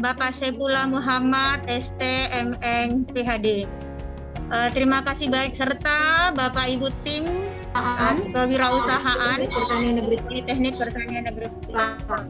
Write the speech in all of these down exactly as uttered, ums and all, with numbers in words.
Bapak Saifullah Muhammad, S T M Eng, P H D. Uh, terima kasih baik serta Bapak Ibu tim uh, kewirausahaan Politeknik Pertanian Negeri Pangkep.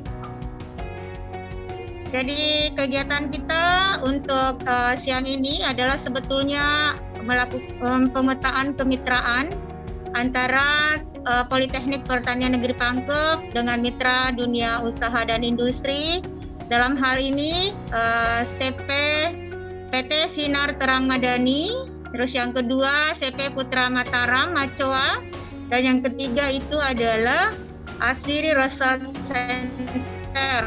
Jadi kegiatan kita untuk uh, siang ini adalah sebetulnya melakukan um, pemetaan kemitraan antara uh, Politeknik Pertanian Negeri Pangkep dengan mitra dunia usaha dan industri. Dalam hal ini uh, C P P T Sinar Terang Madani. Terus yang kedua C P Putra Mataram Macoa, dan yang ketiga itu adalah Asiri Research Center.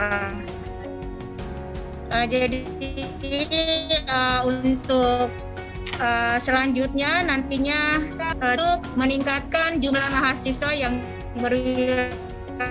Uh, jadi uh, untuk uh, selanjutnya nantinya uh, untuk meningkatkan jumlah mahasiswa yang berwirausaha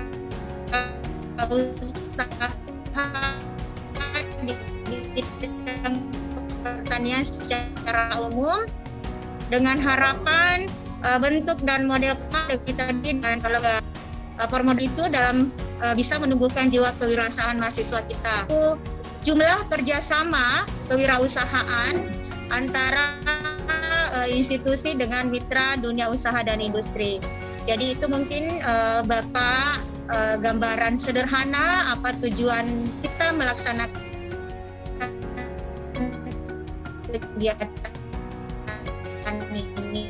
di bidang pertanian secara umum dengan harapan uh, bentuk dan model kita dan kalau uh, formal itu dalam uh, bisa menumbuhkan jiwa kewirausahaan mahasiswa kita. Itu jumlah kerjasama kewirausahaan antara uh, institusi dengan mitra dunia usaha dan industri. Jadi itu mungkin uh, Bapak uh, gambaran sederhana apa tujuan kita melaksanakan kegiatan ini.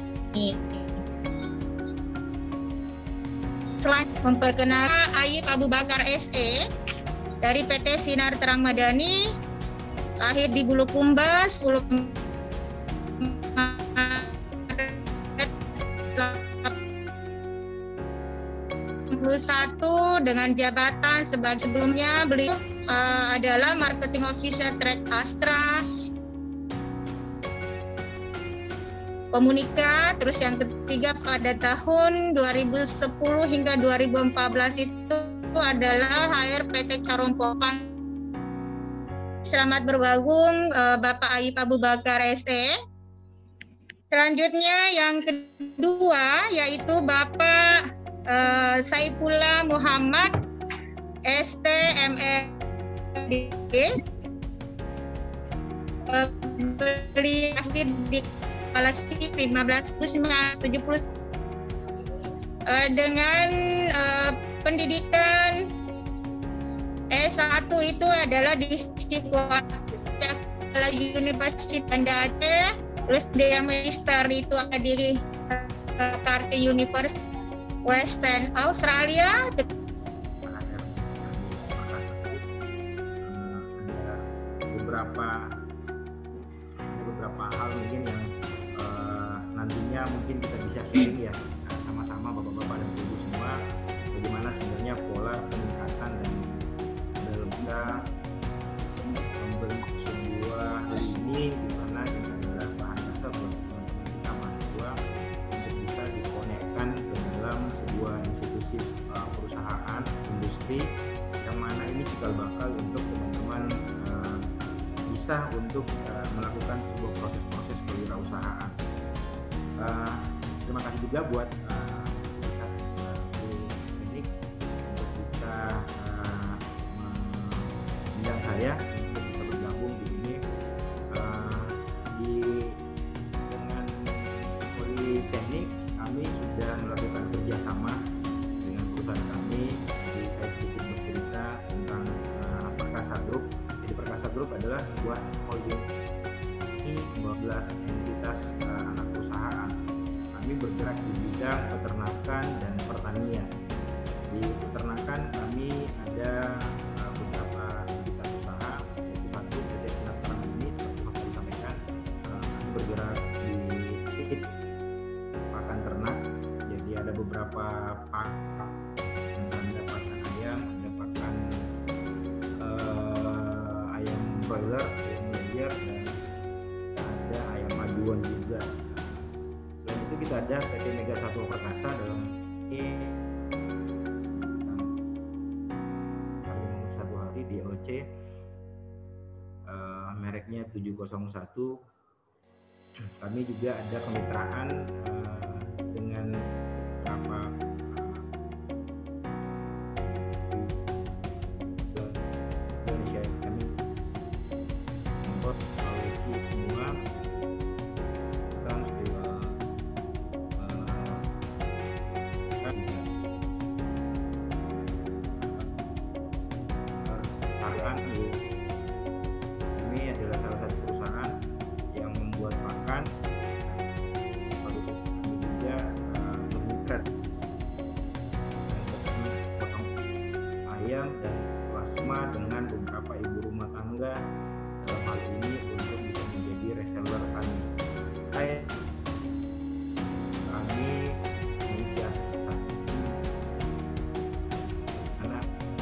Selain memperkenalkan Ayib Abu Bakar S E dari P T Sinar Terang Madani, lahir di Bulukumba sepuluh satu dengan jabatan sebagai sebelumnya beliau uh, adalah Marketing Officer Trade Astra Komunika. Terus yang ketiga pada tahun dua ribu sepuluh hingga dua ribu empat belas itu adalah H R P T Carompo. Selamat bergabung uh, Bapak Ayib Abu Bakar S E. Selanjutnya yang kedua yaitu Bapak uh, Saifullah Muhammad S T M E D. Uh, beliau lahir di Palestina lima belas Agustus seribu sembilan ratus tujuh puluh uh, dengan uh, pendidikan S satu itu adalah di Universitas Banda Aceh, terus dia magister itu ada di uh, Cardiff University Western Australia. beberapa beberapa hal mungkin yang nantinya mungkin kita bisa sharing ya sama-sama bapak-bapak dan ibu semua bagaimana sebenarnya pola peningkatan dan dalam kita membentuk sebuah ini di mana kita adalah bahan dasar buat teman-teman kita mahasiswa untuk bisa dikonekkan ke dalam sebuah institusi uh, perusahaan industri yang mana ini cikal bakal untuk teman-teman uh, bisa untuk uh, melakukan sebuah proses-proses kewirausahaan. Uh, terima kasih juga buat uh, teknik untuk bisa uh, mengundang saya untuk bisa bergabung di sini uh, di dengan Politeknik. Kami sudah melakukan kerjasama dengan perusahaan kami. Jadi saya sedikit bercerita tentang uh, Perkasa Group. Jadi Perkasa Group adalah sebuah holding dua belas entitas uh, anak perusahaan. Kami bergerak di bidang peternakan dan pertanian. Di peternakan kami ada uh, beberapa entitas usaha, yaitu satu P T Sinar Terang ini seperti yang disampaikan, uh, kami bergerak di pakan ternak. Jadi ada beberapa pakan, ada pakan ayam, ada pakan uh, ayam broiler, ayam layer, dan ada ayam maduan juga. Selain itu kita ada P T Mega Satwa Perkasa dalam ini satu hari di O C uh, mereknya tujuh nol satu. Kami juga ada kemitraan uh, dengan beberapa uh, Indonesia. Kami berat, potong ayam dan plasma dengan beberapa ibu rumah tangga dalam hal ini untuk bisa menjadi reseller kami. Saya kami menginisiasikan karena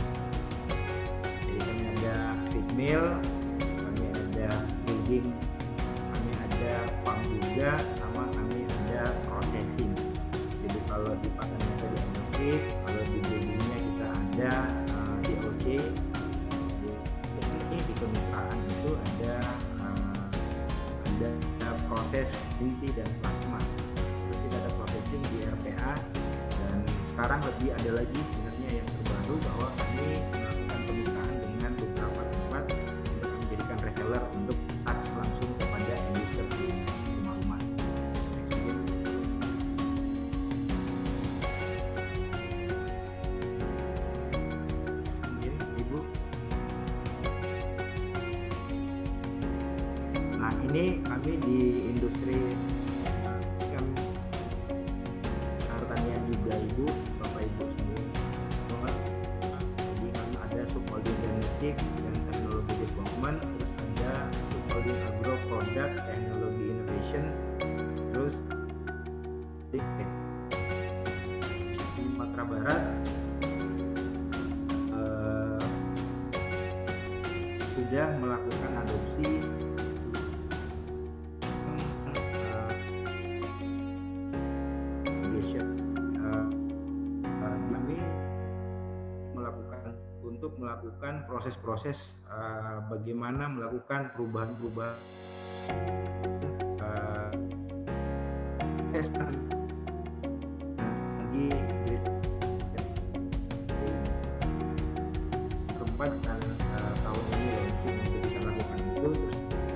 jadi kami ada feed mill, kami ada building, kami ada farm juga, sama kami ada processing. Jadi kalau di pakannya tadi ada feed, kalau di buildingnya kita ada uh, D O C. Jadi di kemitraan itu ada uh, ada, ada proses inti dan plasma. Terus kita ada processing di R P A, dan sekarang lebih ada lagi sebenarnya yang terbaru bahwa kami melakukan kemitraan dengan beberapa tempat untuk menjadikan reseller untuk touch langsung kepada end user di rumah-rumah. Mungkin Ibu. Nah, ini kami di industri pertanian juga Ibu, Bapak Ibu semua. Jadi kami ada subholding genetik dan teknologi development, terus ada subholding agro product teknologi innovation, terus di Sumatera Barat eh, sudah melakukan adopsi untuk melakukan proses-proses uh, bagaimana melakukan perubahan-perubahan uh, di keempat dan uh, tahun ini launching untuk kita lakukan itu. Terus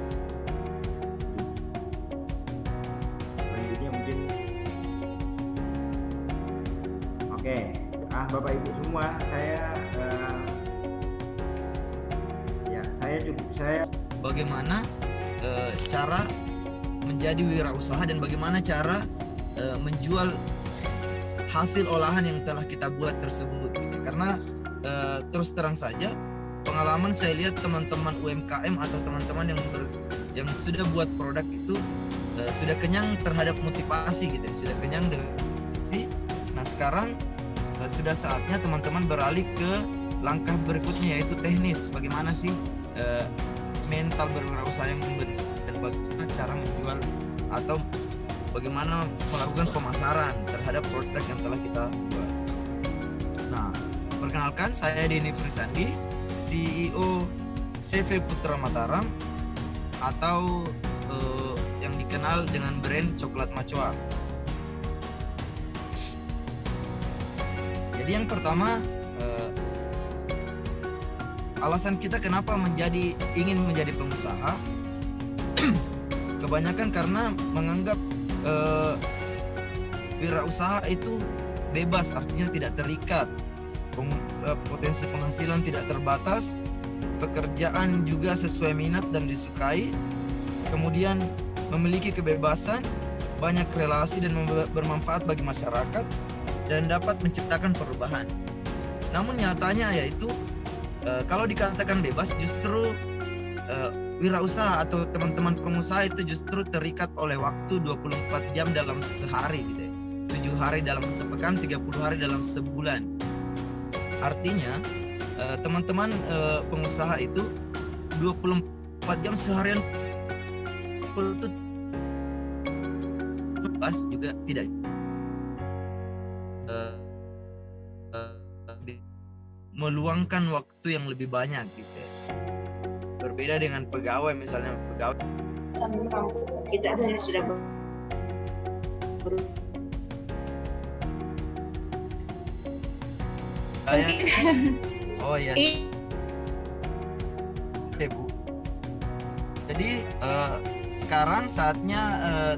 selanjutnya mungkin oke okay. Ah, Bapak Ibu semua, saya uh, ya saya cukup saya bagaimana uh, cara menjadi wirausaha dan bagaimana cara uh, menjual hasil olahan yang telah kita buat tersebut. Karena uh, terus terang saja pengalaman saya lihat teman-teman U M K M atau teman-teman yang ber, yang sudah buat produk itu uh, sudah kenyang terhadap motivasi gitu, ya, sudah kenyang dengan si. Nah sekarang sudah saatnya teman-teman beralih ke langkah berikutnya, yaitu teknis. Bagaimana sih uh, mental berwirausaha yang benar dan bagaimana cara menjual atau bagaimana melakukan pemasaran terhadap produk yang telah kita buat. Nah, perkenalkan saya Denny Frisandi, C E O C V Putra Mataram atau uh, yang dikenal dengan brand Coklat Macoa. Jadi yang pertama, eh, alasan kita kenapa menjadi ingin menjadi pengusaha, kebanyakan karena menganggap eh, wirausaha itu bebas, artinya tidak terikat, Peng, eh, potensi penghasilan tidak terbatas, pekerjaan juga sesuai minat dan disukai, kemudian memiliki kebebasan, banyak relasi dan bermanfaat bagi masyarakat, dan dapat menciptakan perubahan. Namun nyatanya yaitu e, kalau dikatakan bebas, justru e, wirausaha atau teman-teman pengusaha itu justru terikat oleh waktu dua puluh empat jam dalam sehari gitu ya. tujuh hari dalam sepekan, tiga puluh hari dalam sebulan. Artinya e, teman-teman e, pengusaha itu dua puluh empat jam seharian itu bebas juga tidak Uh, uh, meluangkan waktu yang lebih banyak gitu. Berbeda dengan pegawai, misalnya pegawai kita sudah ber... saya, oh ya, oke Bu. Jadi uh, sekarang saatnya uh,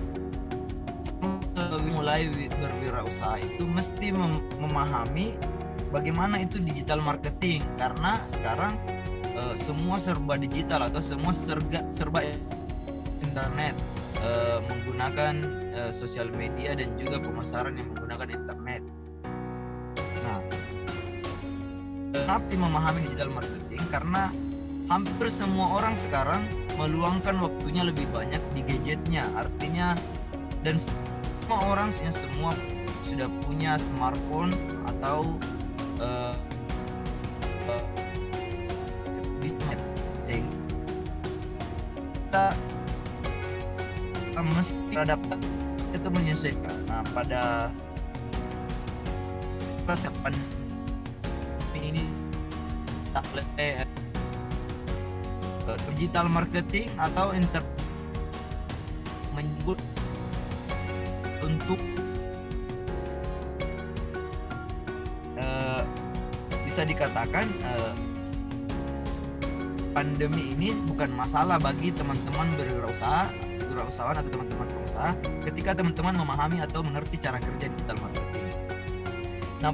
mulai berwirausaha itu mesti mem- memahami bagaimana itu digital marketing, karena sekarang e, semua serba digital atau semua serga, serba internet. uh, menggunakan uh, sosial media dan juga pemasaran yang menggunakan internet. Nah, arti memahami digital marketing karena hampir semua orang sekarang meluangkan waktunya lebih banyak di gadgetnya, artinya dan semua orang semua sudah punya smartphone atau uh, uh, sehingga kita, kita mesti adaptasi itu menyesuaikan. Nah, pada masa pandemi ini tak boleh digital marketing atau inter menyebut untuk uh, bisa dikatakan uh, pandemi ini bukan masalah bagi teman-teman berwirausaha, wirausahawan atau teman-teman pengusaha ketika teman-teman memahami atau mengerti cara kerja digital marketing. Nah,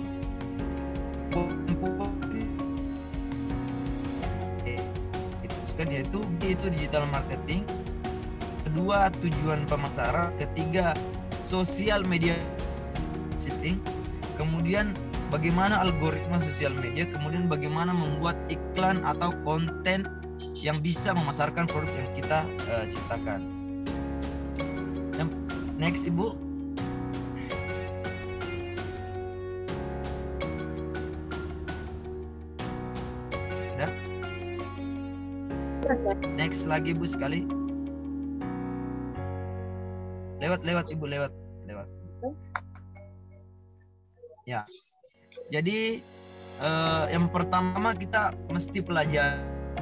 kan yaitu itu digital marketing, kedua tujuan pemasaran, ketiga sosial media marketing, kemudian bagaimana algoritma sosial media, kemudian bagaimana membuat iklan atau konten yang bisa memasarkan produk yang kita uh, ciptakan. Next, Ibu. Sudah? Next lagi, Bu, sekali. Lewat, lewat, Ibu, lewat, lewat. Ya. Jadi eh, yang pertama kita mesti pelajari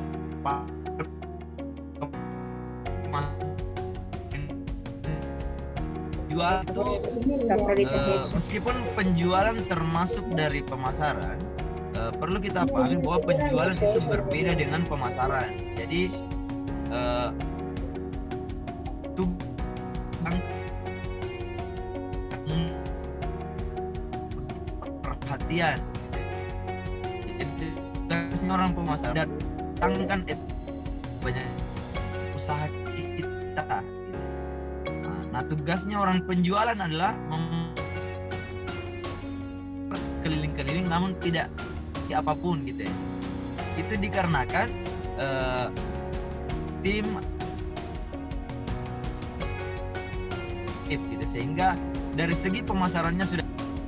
jual itu eh, meskipun penjualan termasuk dari pemasaran, eh, perlu kita pahami bahwa penjualan itu berbeda dengan pemasaran. Jadi eh, tuh perhatian. Jadi orang pemasaran datangkan banyak usaha kita. Nah, tugasnya orang penjualan adalah keliling-keliling namun tidak di apapun gitu ya. Itu dikarenakan uh, tim gitu, sehingga dari segi pemasarannya sudah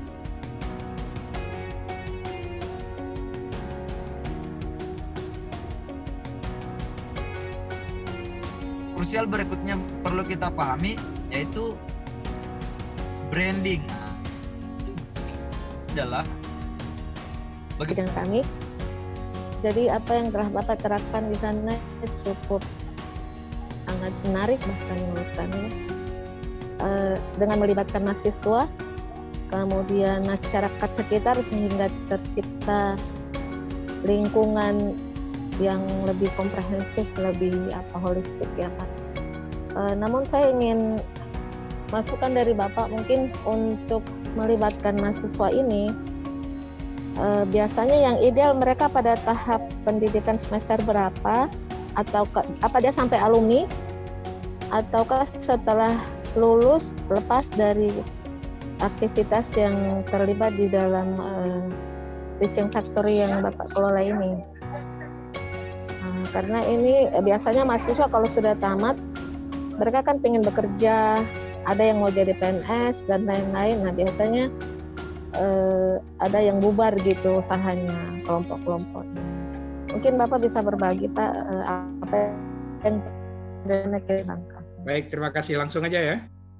krusial. Berikutnya perlu kita pahami yaitu branding. Nah, adalah bidang kami. Jadi apa yang telah Bapak terapkan di sana cukup sangat menarik bahkan menurut kami, e, dengan melibatkan mahasiswa, kemudian masyarakat sekitar sehingga tercipta lingkungan yang lebih komprehensif, lebih apa holistik ya Pak. E, namun saya ingin masukan dari Bapak mungkin untuk melibatkan mahasiswa ini, e, biasanya yang ideal mereka pada tahap pendidikan semester berapa, atau ke, apa dia sampai alumni, ataukah setelah lulus lepas dari aktivitas yang terlibat di dalam e, teaching factory yang Bapak kelola ini. Nah, karena ini e, biasanya mahasiswa kalau sudah tamat mereka kan pengen bekerja, ada yang mau jadi P N S dan lain-lain. Nah biasanya eh, ada yang bubar gitu usahanya, kelompok-kelompoknya. Mungkin Bapak bisa berbagi Pak eh, apa yang Dana kembangkan. Baik, terima kasih. Langsung aja ya.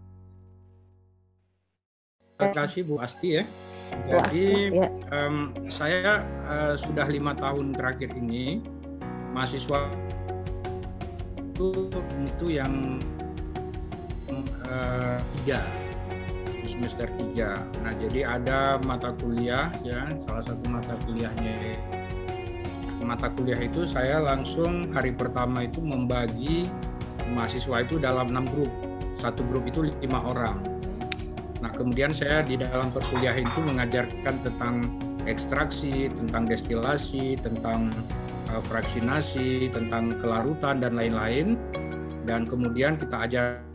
Terima kasih Bu Asti ya. Jadi Bu Asti, ya. Um, saya uh, sudah lima tahun terakhir ini mahasiswa itu itu yang uh, tiga semester tiga. Nah jadi ada mata kuliah ya, salah satu mata kuliahnya mata kuliah itu saya langsung hari pertama itu membagi mahasiswa itu dalam enam grup. Satu grup itu lima orang. Nah kemudian saya di dalam perkuliahan itu mengajarkan tentang ekstraksi, tentang destilasi, tentang fraksinasi, tentang kelarutan dan lain-lain, dan kemudian kita ajar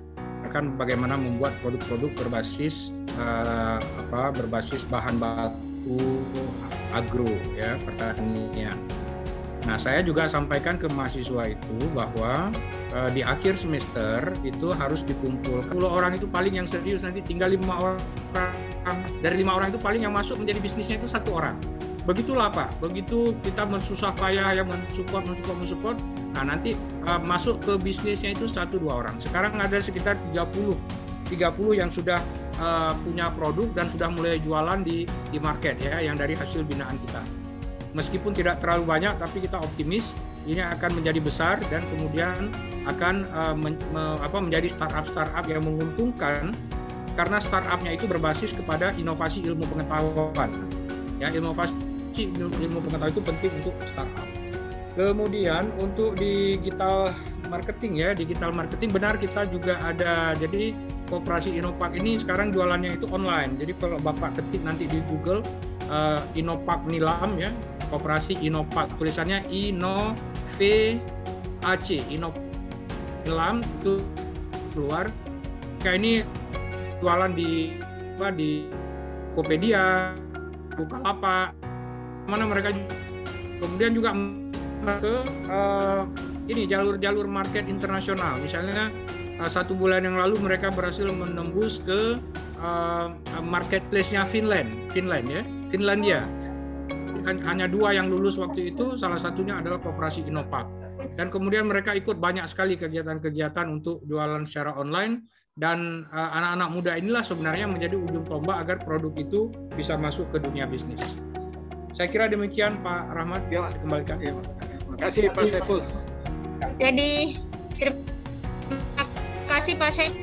mengajarkan bagaimana membuat produk-produk berbasis uh, apa berbasis bahan baku agro ya, pertanian. Nah, saya juga sampaikan ke mahasiswa itu bahwa uh, di akhir semester itu harus dikumpul sepuluh orang itu paling yang serius, nanti tinggal lima orang. Dari lima orang itu paling yang masuk menjadi bisnisnya itu satu orang. Begitulah Pak, begitu kita mensusah payah yang mensupport, mensupport, mensupport, nah nanti uh, masuk ke bisnisnya itu satu dua orang. Sekarang ada sekitar tiga puluh yang sudah uh, punya produk dan sudah mulai jualan di di market ya, yang dari hasil binaan kita. Meskipun tidak terlalu banyak, tapi kita optimis ini akan menjadi besar dan kemudian akan uh, men, me, apa, menjadi startup-startup yang menguntungkan karena startupnya itu berbasis kepada inovasi ilmu pengetahuan. Ya, inovasi ilmu pengetahuan itu penting untuk startup. Kemudian untuk digital marketing ya, digital marketing benar kita juga ada. Jadi Koperasi Inopak ini sekarang jualannya itu online. Jadi kalau Bapak ketik nanti di Google uh, Inopak Nilam ya, Koperasi Inopak, tulisannya Ino V A C, Inopak Nilam itu keluar. Kayak ini jualan di apa di Tokopedia, Bukalapak, mana mereka juga. Kemudian juga ke uh, ini jalur-jalur market internasional. Misalnya uh, satu bulan yang lalu mereka berhasil menembus ke uh, marketplace-nya Finland, Finland ya, Finlandia. Hanya dua yang lulus waktu itu, salah satunya adalah Koperasi Inopak. Dan kemudian mereka ikut banyak sekali kegiatan-kegiatan untuk jualan secara online. Dan uh, anak-anak muda inilah sebenarnya menjadi ujung tombak agar produk itu bisa masuk ke dunia bisnis. Saya kira demikian Pak Rahmat, ya, kembalikan. Ya, terima kasih Pak Saiful. Jadi terima kasih Pak Saiful.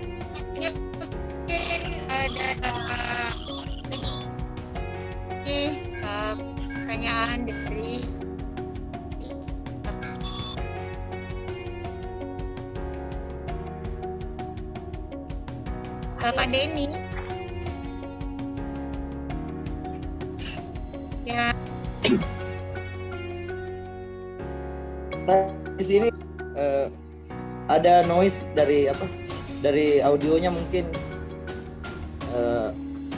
Ada uh, pertanyaan dari Bapak Denny. Ya. Di sini uh, ada noise dari apa? Dari audionya mungkin uh,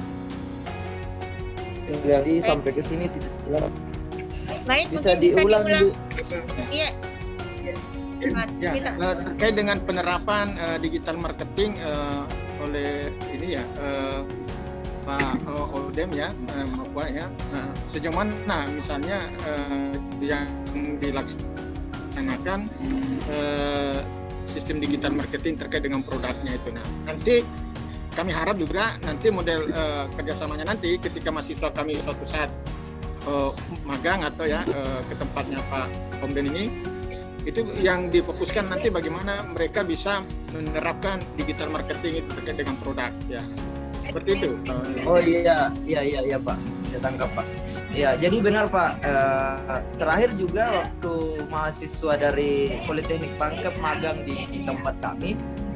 dari sampai ke sini tidak jelas. Baik, bisa mungkin diulang. bisa diulang. Iya. Ya, uh, terkait dengan penerapan uh, digital marketing uh, oleh ini ya uh, Pak Odem ya, uh, Pak ya, uh, sejauh mana misalnya uh, yang dilaksanakan uh, sistem digital marketing terkait dengan produknya itu. Nah, nanti kami harap juga nanti model uh, kerjasamanya nanti ketika mahasiswa kami suatu saat uh, magang atau ya uh, ke tempatnya Pak Omden ini, itu yang difokuskan nanti bagaimana mereka bisa menerapkan digital marketing itu terkait dengan produk ya, seperti itu. Oh iya iya iya iya Pak, saya tangkap Pak. Ya, jadi benar Pak, eh, terakhir juga waktu mahasiswa dari Politeknik Pangkep magang di, di tempat kami,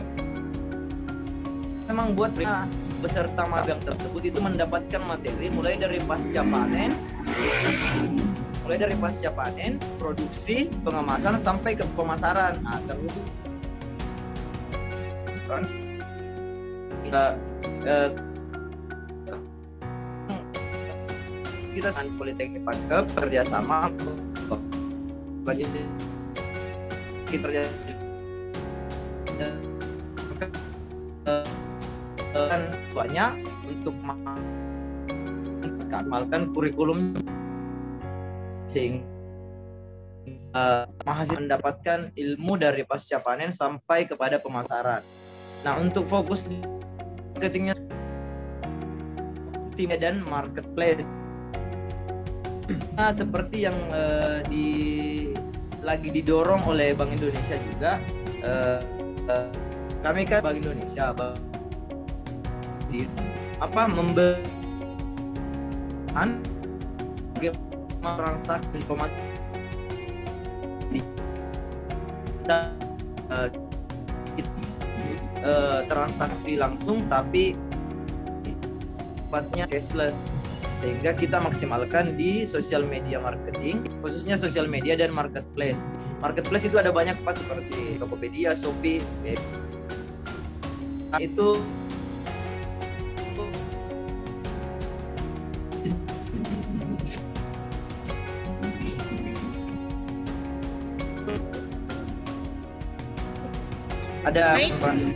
memang buat peserta magang tersebut itu mendapatkan materi mulai dari pasca panen, mulai dari pasca panen, produksi, pengemasan sampai ke pemasaran. Nah, terus uh, uh, kita dengan Politeknik Pangkep kerjasama bagi kita dan banyak untuk mengamalkan kurikulum sehingga uh, mahasiswa mendapatkan ilmu dari pasca panen sampai kepada pemasaran. Nah, untuk fokus marketingnya tim dan marketplace. Nah, seperti yang uh, di lagi didorong oleh Bank Indonesia juga, uh, uh, kami kan Bank Indonesia di, apa memberikan transaksi pemasaran uh, uh, transaksi langsung tapi sifatnya cashless, sehingga kita maksimalkan di sosial media marketing, khususnya sosial media dan marketplace. Marketplace itu ada banyak Pak, seperti Tokopedia, Shopee, itu ada Baik.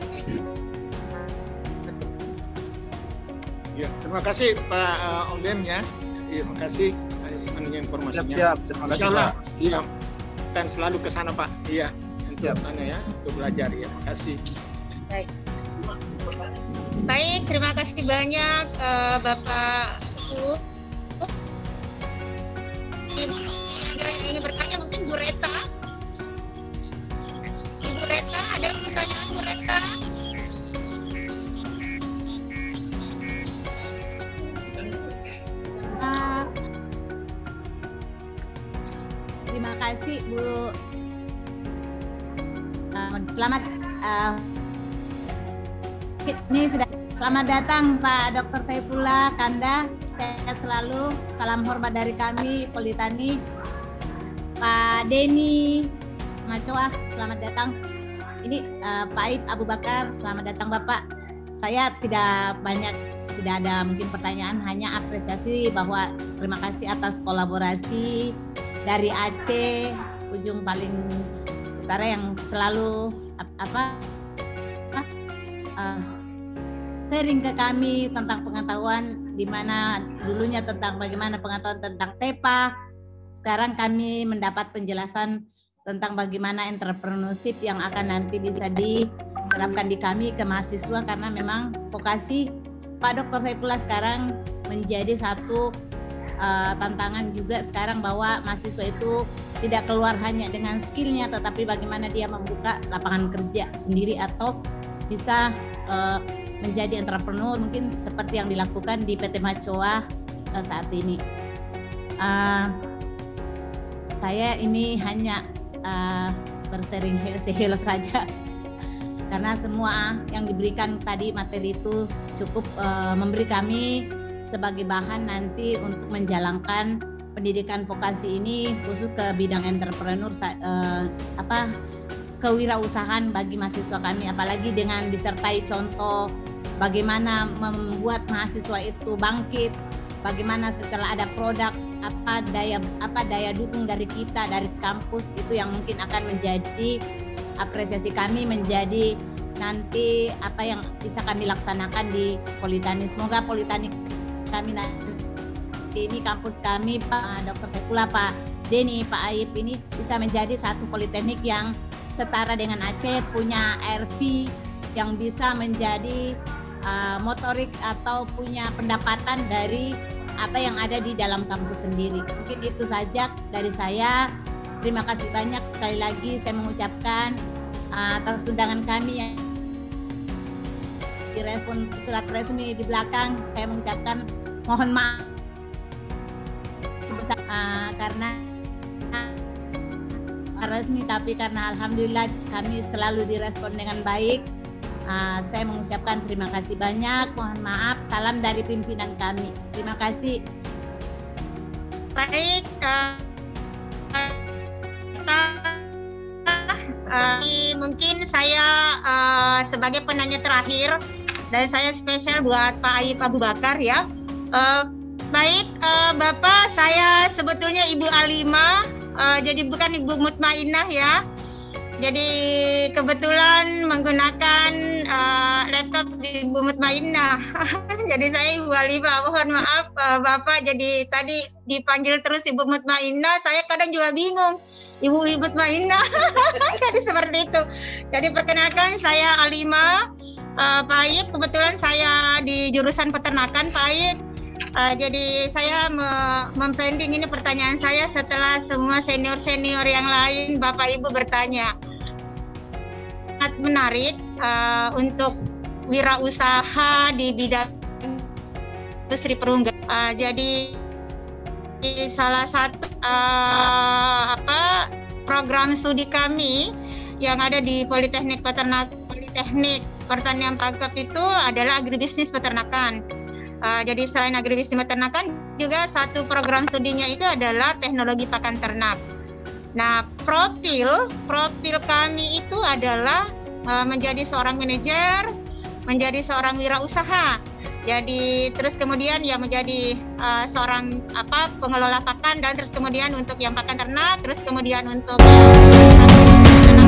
Ya, terima kasih Pak uh, Om ya. Iya, terima kasih anunya informasinya. siap, terima kasih Insyaallah, Pak. iya. Dan selalu ke sana Pak. Iya. Untuk Siap. anu ya, untuk belajar ya. Terima kasih. Baik. Baik, terima kasih banyak uh, Bapak U. Ada yang ingin bertanya mungkin Bu Reta. Ibu Reta, ada pertanyaan Bu Reta? Ah, terima kasih Bu. Ah, selamat ah, ini sudah selamat datang Pak Doktor Saifullah Kanda. Sehat selalu. Salam hormat dari kami Politani. Pak Denny Macoa, selamat datang. Ini ah, Pak Aib Abu Bakar, selamat datang Bapak. Saya tidak banyak, tidak ada mungkin pertanyaan, hanya apresiasi bahwa terima kasih atas kolaborasi dari Aceh, ujung paling utara yang selalu ap- apa uh, sharing ke kami tentang pengetahuan, di mana dulunya tentang bagaimana pengetahuan tentang T E P A, sekarang kami mendapat penjelasan tentang bagaimana entrepreneurship yang akan nanti bisa diterapkan di kami ke mahasiswa, karena memang vokasi Pak Doktor Saifullah sekarang menjadi satu uh, tantangan juga sekarang, bahwa mahasiswa itu tidak keluar hanya dengan skillnya, tetapi bagaimana dia membuka lapangan kerja sendiri atau bisa uh, menjadi entrepreneur, mungkin seperti yang dilakukan di P T Macoa uh, saat ini. Uh, saya ini hanya uh, bersering helo saja, karena semua yang diberikan tadi materi itu cukup uh, memberi kami sebagai bahan nanti untuk menjalankan pendidikan vokasi ini, khusus ke bidang entrepreneur, uh, apa kewirausahaan bagi mahasiswa kami, apalagi dengan disertai contoh bagaimana membuat mahasiswa itu bangkit, bagaimana setelah ada produk, apa daya apa daya dukung dari kita dari kampus, itu yang mungkin akan menjadi apresiasi kami, menjadi nanti apa yang bisa kami laksanakan di Politani. Semoga Politani kami nanti ini, kampus kami, Pak Doktor Saifullah, Pak Denny, Pak Aib, ini bisa menjadi satu politeknik yang setara dengan Aceh, punya R C yang bisa menjadi uh, motorik atau punya pendapatan dari apa yang ada di dalam kampus sendiri. Mungkin itu saja dari saya. Terima kasih banyak sekali lagi saya mengucapkan uh, atas undangan kami yang direspon surat resmi di belakang. Saya mengucapkan mohon maaf uh, karena uh, resmi, tapi karena alhamdulillah kami selalu direspon dengan baik. Uh, saya mengucapkan terima kasih banyak, mohon maaf, salam dari pimpinan kami. Terima kasih. Baik, uh, uh, mungkin saya uh, sebagai penanya terakhir, dan saya spesial buat Pak Aib Abu Bakar ya. Uh, baik, uh, Bapak, saya sebetulnya Ibu Alima, uh, jadi bukan Ibu Mutmainah ya. Jadi kebetulan menggunakan uh, laptop Ibu Mutmainah. Jadi saya Ibu Alima, mohon maaf uh, Bapak, jadi tadi dipanggil terus Ibu Mutmainah, saya kadang juga bingung. Ibu Ibu Mutmainah. Jadi seperti itu. Jadi perkenalkan, saya Alima, uh, Pak Aib, kebetulan saya di jurusan peternakan Pak Aib. Uh, jadi saya me- mempending ini pertanyaan saya setelah semua senior-senior yang lain Bapak Ibu bertanya. Sangat menarik uh, untuk wirausaha di bidang industri perunggu. Uh, jadi salah satu uh, apa program studi kami yang ada di Politeknik Peternak Politeknik Pertanian Pangkep itu adalah agribisnis peternakan. Uh, jadi selain agribisnis peternakan, juga satu program studinya itu adalah teknologi pakan ternak. Nah, profil profil kami itu adalah uh, menjadi seorang manajer menjadi seorang wirausaha. Jadi terus kemudian ya menjadi uh, seorang apa pengelola pakan, dan terus kemudian untuk yang pakan ternak, terus kemudian untuk uh,